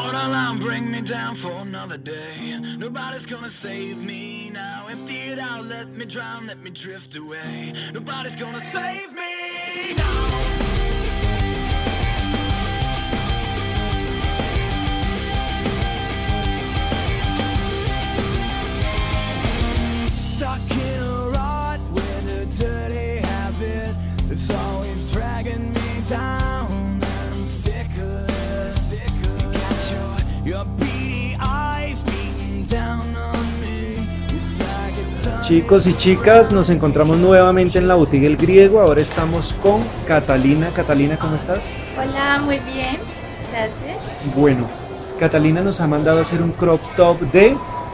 Borderline, bring me down for another day. Nobody's gonna save me now. Empty it out, let me drown, let me drift away. Nobody's gonna save me now. Stuck in a rut with a dirty habit that's always dragging me down. I'm sick of it. Got your beady eyes beating down on me. Wish I could turn. Chicos y chicas, nos encontramos nuevamente en la boutique El Griego. Ahora estamos con Catalina. Catalina, ¿cómo estás? Hola, muy bien, gracias. Bueno, Catalina nos ha mandado a hacer un crop top de...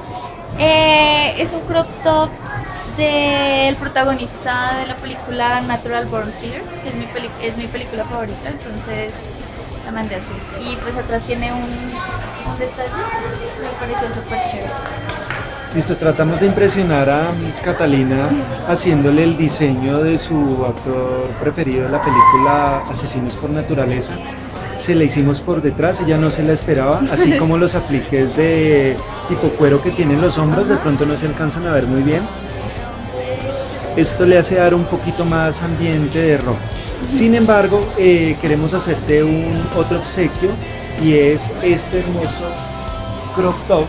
Es un crop top del protagonista de la película Natural Born Killers, que es mi película favorita, entonces la mandé a hacer. Y pues atrás tiene un detalle que me pareció súper chévere. Listo, tratamos de impresionar a Catalina haciéndole el diseño de su actor preferido de la película Asesinos por Naturaleza. Se la hicimos por detrás, ella no se la esperaba, así como los apliques de tipo cuero que tienen los hombros, de pronto no se alcanzan a ver muy bien. Esto le hace dar un poquito más ambiente de rock. Sin embargo, queremos hacerte otro obsequio y es este hermoso crop top.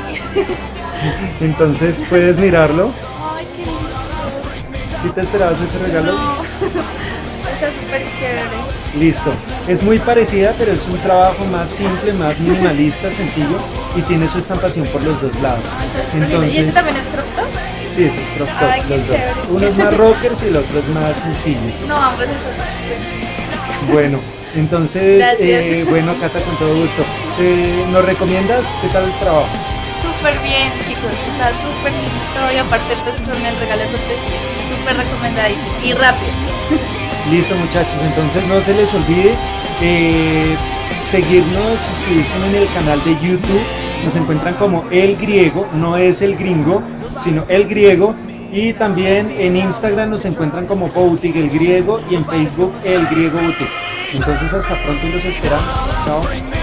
Entonces puedes mirarlo. Ay, qué lindo. ¿Sí te esperabas ese regalo? No, está súper chévere. Listo. Es muy parecida, pero es un trabajo más simple, más minimalista, sencillo y tiene su estampación por los dos lados. ¿Y ese Entonces, también es crop top? sí, ese es crop top, Ay, qué los dos. chévere. Uno es más rockers y el otro es más sencillo. No, ambos están Bueno, entonces, Gracias. bueno, Cata, con todo gusto. ¿Nos recomiendas? ¿Qué tal el trabajo? súper bien, chicos, está súper lindo y aparte pues con el regalo de cortesía, súper recomendadísimo y rápido. Listo, muchachos, entonces no se les olvide seguirnos, suscribirse en el canal de YouTube. Nos encuentran como El Griego, no es El Gringo, sino El Griego. Y también en Instagram nos encuentran como Boutique El Griego y en Facebook El Griego Boutique. Entonces hasta pronto y los esperamos. Chao.